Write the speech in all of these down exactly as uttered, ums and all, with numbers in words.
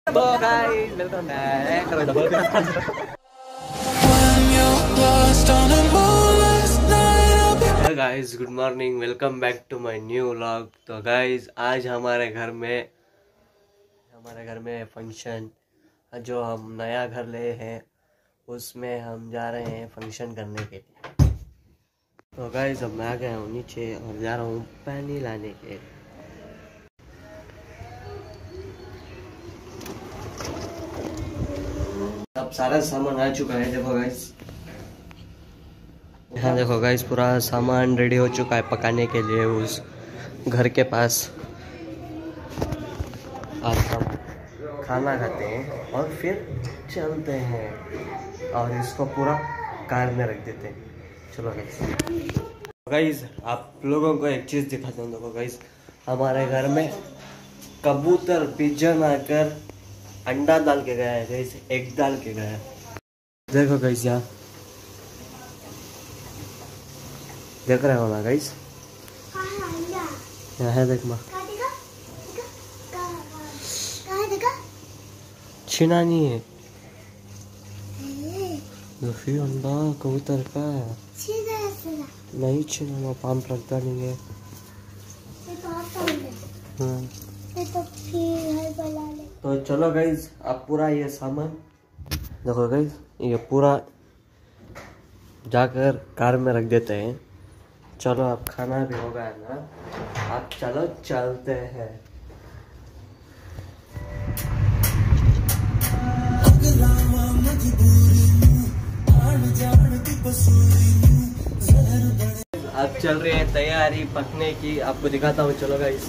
तो guys welcome back करो double hello guys, good morning, welcome back to my new vlog. तो guys आज हमारे घर में हमारे घर में फंक्शन, जो हम नया घर ले हैं उसमें हम जा रहे हैं फंक्शन करने के लिए। तो गाइस अब मैं आ गया हूँ नीचे और जा रहा हूँ पानी लाने के। अब सारा सामान आ चुका है, देखो गाइस। यहाँ देखो गाइस, पूरा सामान रेडी हो चुका है पकाने के लिए उस घर के पास। आज हम खाना खाते हैं और फिर चलते हैं और इसको पूरा कार में रख देते हैं। चलो गाइस। गाइस आप लोगों को एक चीज़ दिखाता हूँ। देखो गाइस, हमारे घर में कबूतर पिजन आकर अंडा डाल के गया है गाइस, एग डाल के गया है। देखो गाइस, यहाँ देख रहे हो ना गाइस, यहाँ है, देख माँ। छीना नहीं है, फिर अंडा कबूतर का नहीं छीना, वो पंप लगता नहीं है। तो चलो गाइस, अब पूरा ये सामान देखो गाइस, ये पूरा जाकर कार में रख देते हैं। चलो अब खाना भी हो गया ना, अब चलो चलते हैं। अब चल रही है तैयारी पकने की, आपको दिखाता हूँ। चलो गाइस।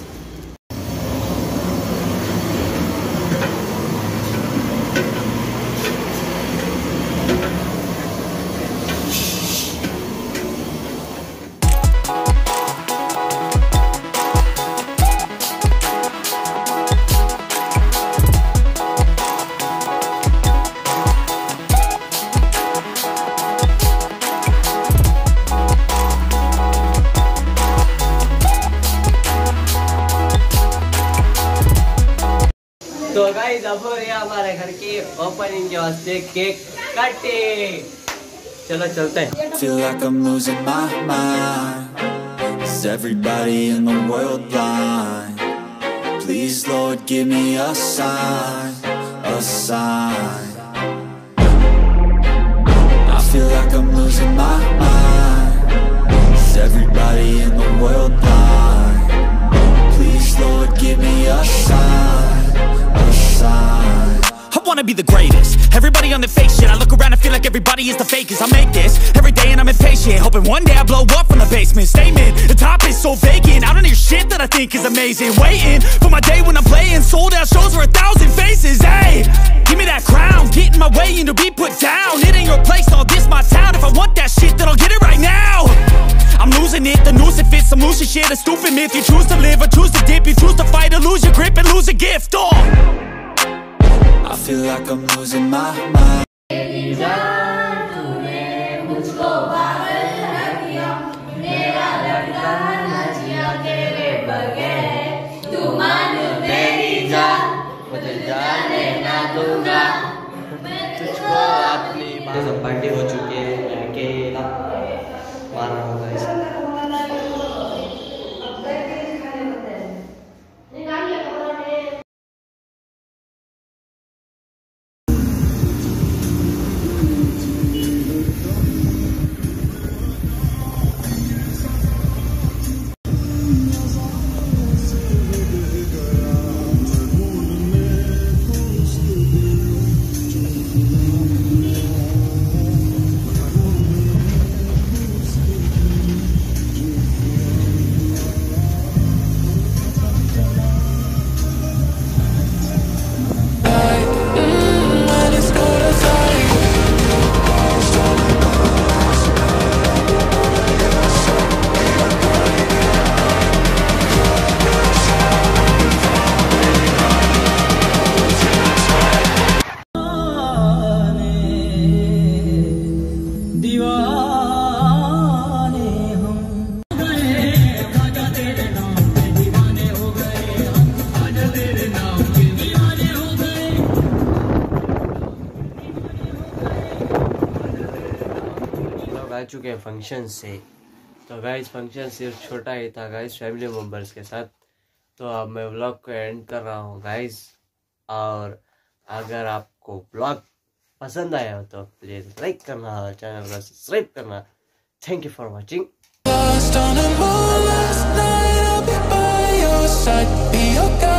तो गाइस अब हो रही है हमारे घर की ओपनिंग के वास्ते केक कटिंग। चलो चलते हैं। Feel like I'm losing my mind. Is everybody in the world blind? Please Lord give me a sign, a sign. I feel like I'm losing my mind. Is everybody in the world blind? Please Lord give me a sign, a sign. I wanna be the greatest. Everybody on the fake shit. I look around and feel like everybody is the fakest. I make this every day and I'm impatient, hoping one day I blow up from the basement. Statement, the top is so vacant. I don't hear shit that I think is amazing. Waiting for my day when I'm playing sold out shows for a thousand faces. Hey, give me that crown, get in my way and to be put down. It ain't your place, all this my town. If I want that shit, then I'll get it right now. I'm losing it, the noose it fits. I'm losing shit, a stupid myth. You choose to live or choose to dip. You choose to fight or lose your grip and lose a gift. Oh, I feel like I'm losing my mind. सब party हो चुकी है, अकेला मारा होगा इसे। आ चुके हैं फंक्शन से। तो गाइस फंक्शन सिर्फ छोटा ही था गाइस, फैमिली मेम्बर्स के साथ। तो अब मैं व्लॉग को एंड कर रहा हूँ गाइस, और अगर आपको व्लॉग पसंद आया हो तो प्लीज लाइक करना और चैनल को सब्सक्राइब करना। Thank you for watching. Lost on a moon last night, I'll be by your side, be your guide.